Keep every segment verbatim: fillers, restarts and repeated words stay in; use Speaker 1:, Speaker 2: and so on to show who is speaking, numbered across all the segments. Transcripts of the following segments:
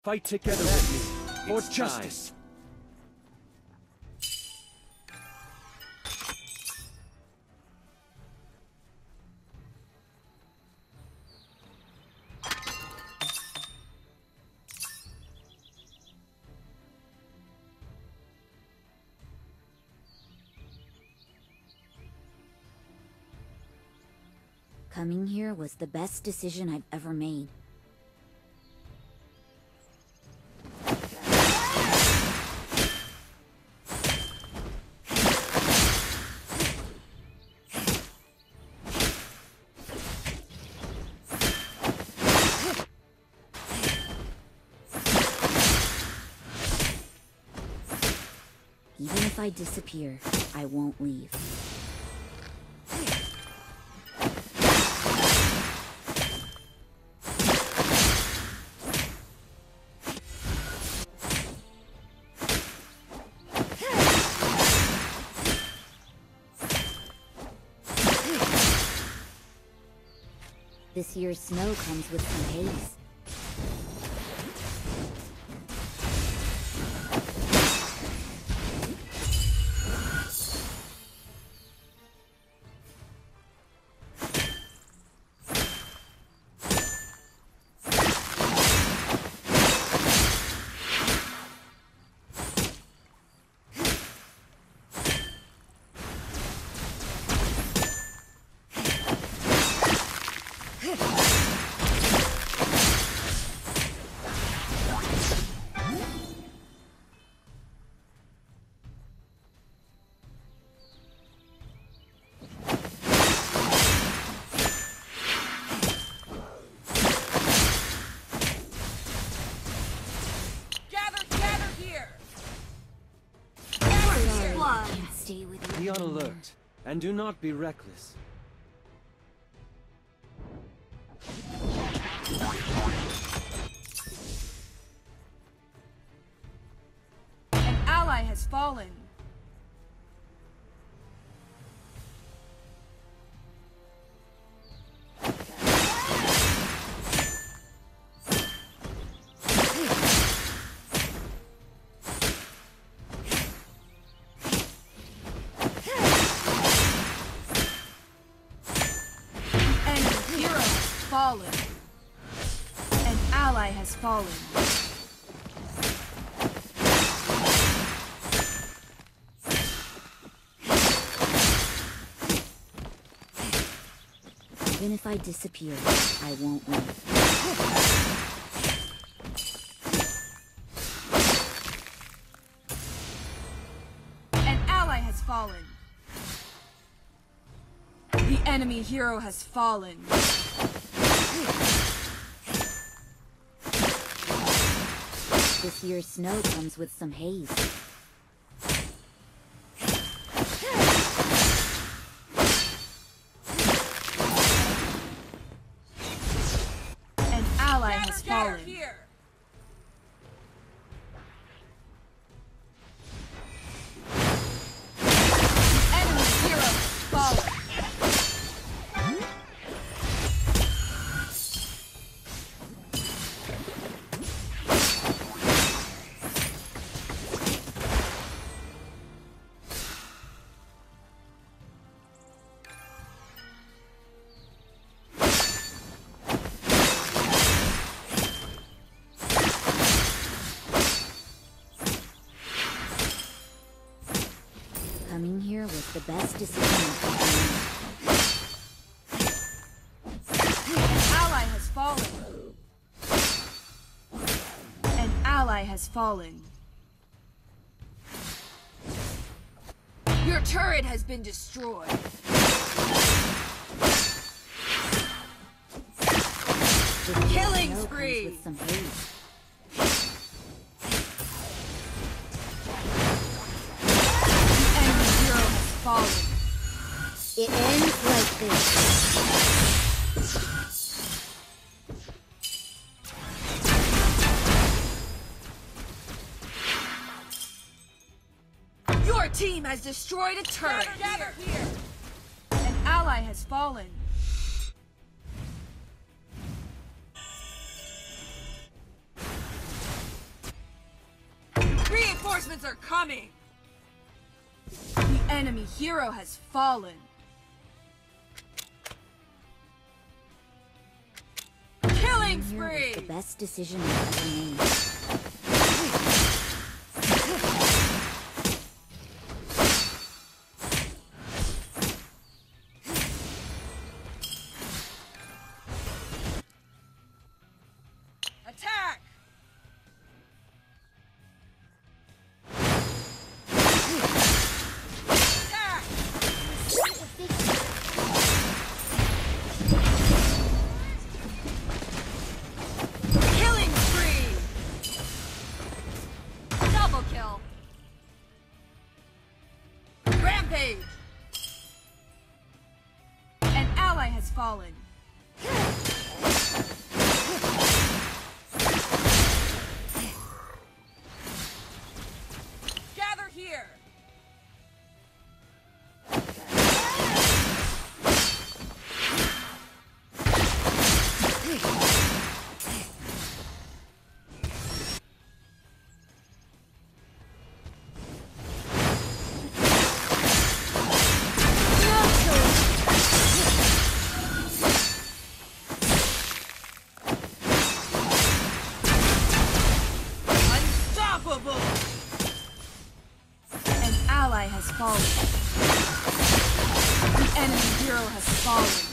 Speaker 1: Fight together with me for justice.
Speaker 2: Coming here was the best decision I've ever made. Even if I disappear, I won't leave. This year's snow comes with some haze. Stay with you.
Speaker 1: Be on alert, and do not be reckless.
Speaker 3: An ally has fallen. Fallen. An ally has fallen.
Speaker 2: Even if I disappear, I won't leave.
Speaker 3: An ally has fallen. The enemy hero has fallen.
Speaker 2: This year's snow comes with some haze.
Speaker 3: An ally has fallen. Here. The enemy hero has fallen.
Speaker 2: Coming here was the best decision I've ever made.
Speaker 3: An ally has fallen. An ally has fallen. Your turret has been destroyed.
Speaker 2: The
Speaker 3: Killing
Speaker 2: snow
Speaker 3: spree.
Speaker 2: comes with some haze.
Speaker 3: Fallen.
Speaker 2: It ends like this.
Speaker 3: Your team has destroyed a turret. Gather, gather here. An ally has fallen. Reinforcements are coming! The enemy hero has fallen. Killing
Speaker 2: Coming here was
Speaker 3: spree!
Speaker 2: the best decision I've ever made.
Speaker 3: Attack! Attack! Killing spree! Double kill! Rampage! An ally has fallen. Gather here! Unstoppable! An ally has fallen. The enemy hero has fallen.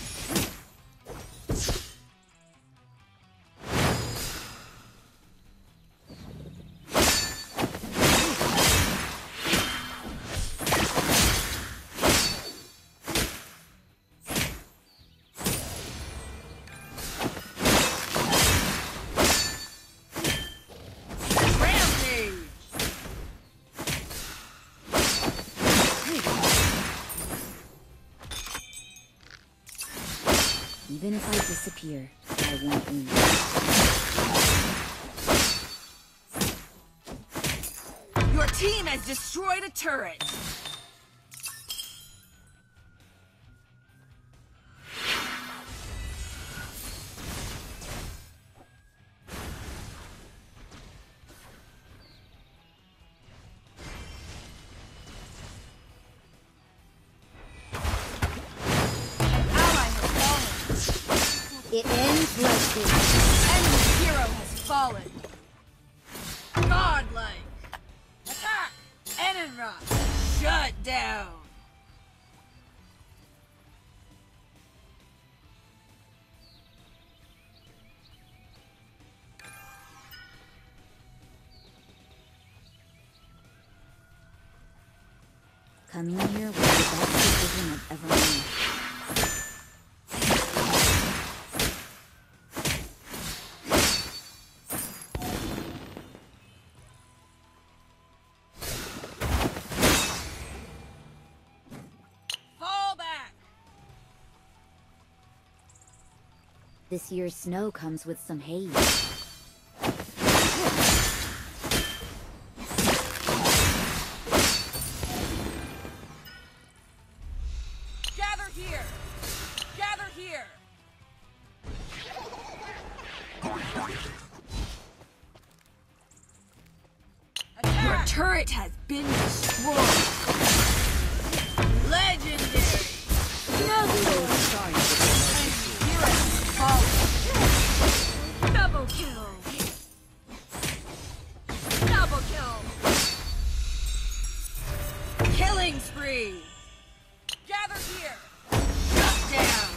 Speaker 3: Rampage!
Speaker 2: Even if I disappear, I won't leave.
Speaker 3: Your team has destroyed a turret! An ally has fallen.
Speaker 2: It ends like this.
Speaker 3: Enemy hero has fallen. Godlike. Attack! Enenra! Shut down!
Speaker 2: Coming here was the best decision I've ever made.
Speaker 3: Fall back!
Speaker 2: This year's snow comes with some haze.
Speaker 3: Gather here! Gather here! Attack! Your turret has been destroyed! Legendary!
Speaker 2: No
Speaker 3: Sorry. Enemy hero has fallen! Double kill! Double kill! Killing spree! Gather here! Shut down!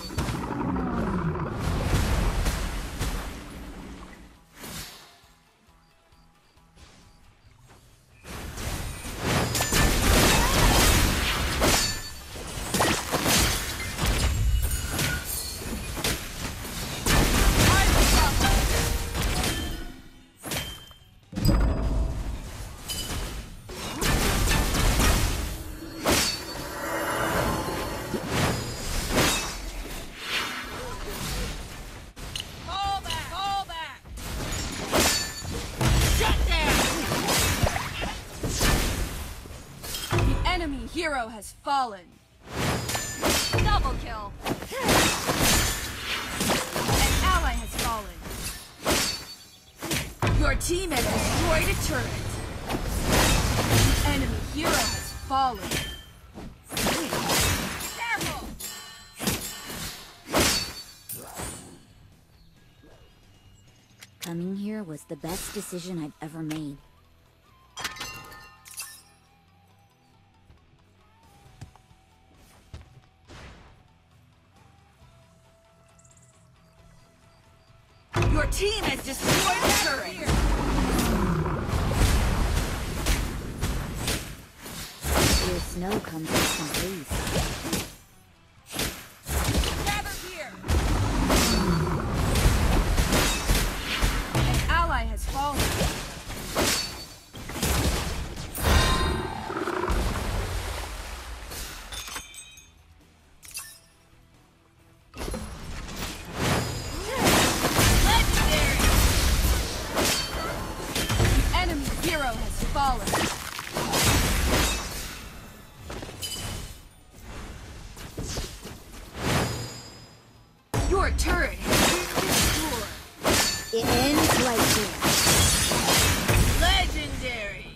Speaker 3: Fall back! Fall back! Shut down! The enemy hero has fallen. Double kill! An ally has fallen. Your team has destroyed a turret. hero has fallen. Careful!
Speaker 2: Coming here was the best decision I've ever made.
Speaker 3: Your team has destroyed the turret!
Speaker 2: Your snow comes with some haste.
Speaker 3: Gather here! An ally has fallen. Fallen. Your turret has been destroyed.
Speaker 2: It ends right here.
Speaker 3: Legendary.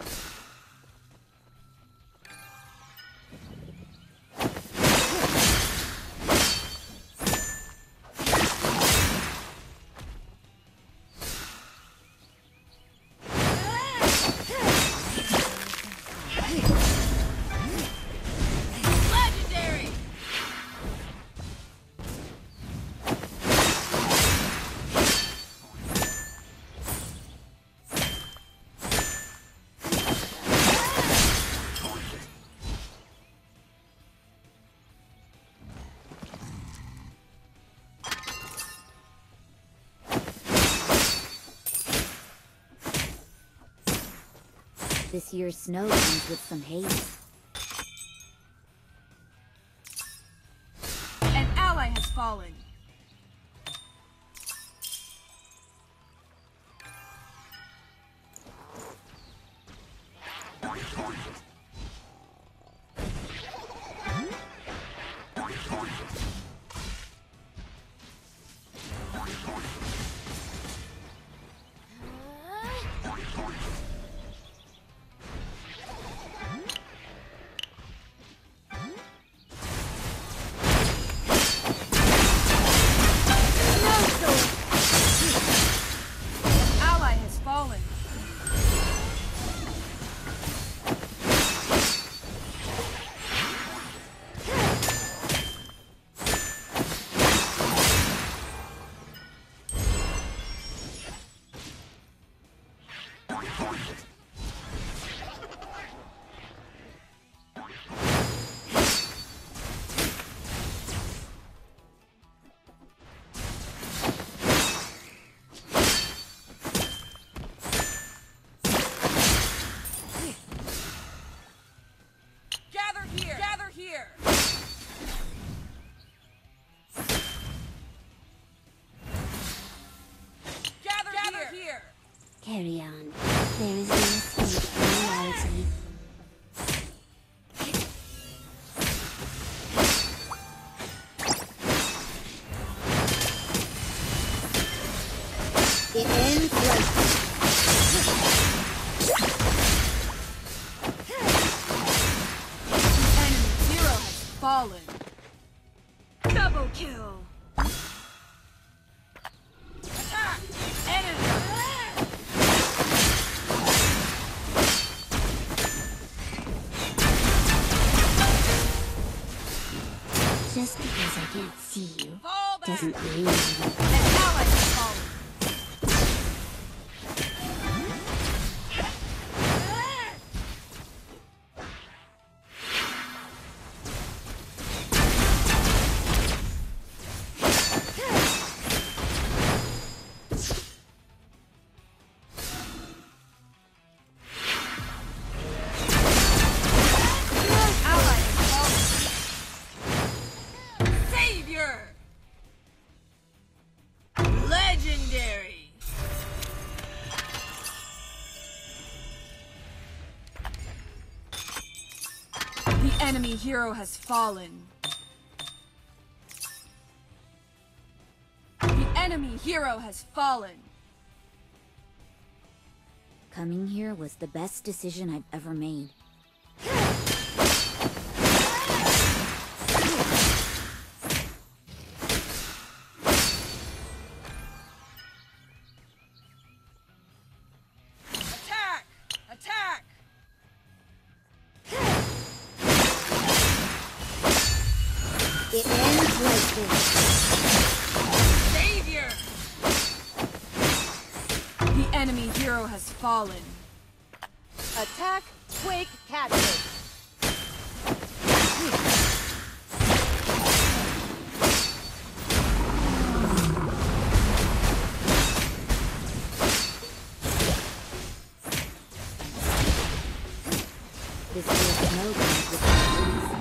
Speaker 2: This year's snow comes with some haste.
Speaker 3: An ally has fallen.
Speaker 2: Carry on. There is no escape from reality. It ends right here.
Speaker 3: Enemy hero has fallen. Double kill. Attack! Enemy!
Speaker 2: Just because I can't see you
Speaker 3: Fall back!
Speaker 2: doesn't mean
Speaker 3: An ally has fallen. Legendary! The enemy hero has fallen. The enemy hero has fallen.
Speaker 2: Coming here was the best decision I've ever made.
Speaker 3: Savior! The enemy hero has fallen.
Speaker 4: Attack, quake, catcher.
Speaker 2: This feels no good with the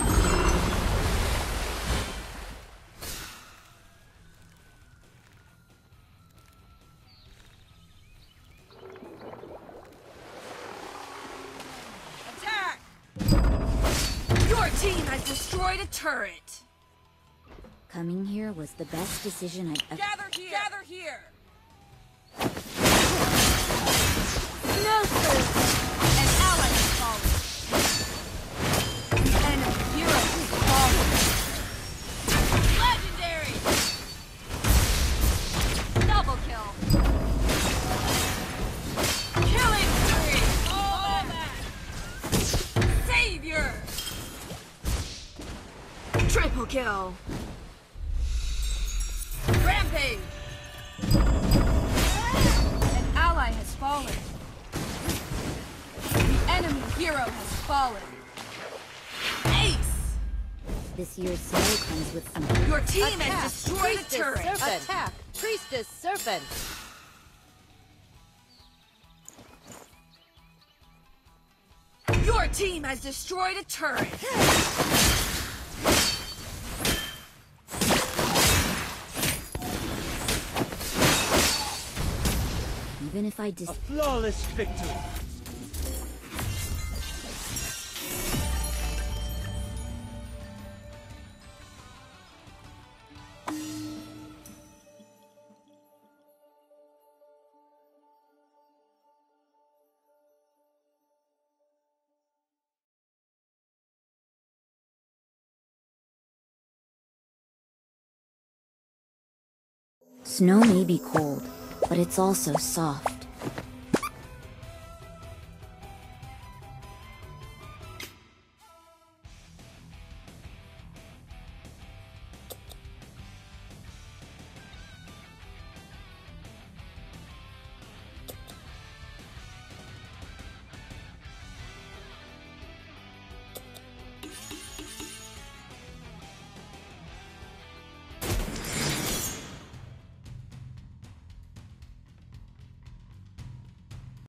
Speaker 3: Attack! Your team has destroyed a turret.
Speaker 2: Coming here was the best decision I've ever...
Speaker 3: Gather here! Gather here!
Speaker 4: No, sir.
Speaker 3: An ally has fallen. The enemy hero has fallen. Legendary! Double kill. Killing spree! All that! Savior! Triple kill. Rampage! An ally has fallen. The enemy hero has fallen. Ace!
Speaker 2: This year's snow comes with some...
Speaker 3: Your team
Speaker 4: Attack,
Speaker 3: has destroyed a
Speaker 4: Priestess
Speaker 3: turret.
Speaker 4: Serpent. Attack, Priestess Serpent.
Speaker 3: Your team has destroyed a turret.
Speaker 2: Even if I dis...
Speaker 1: A flawless victory.
Speaker 2: Snow may be cold, but it's also soft.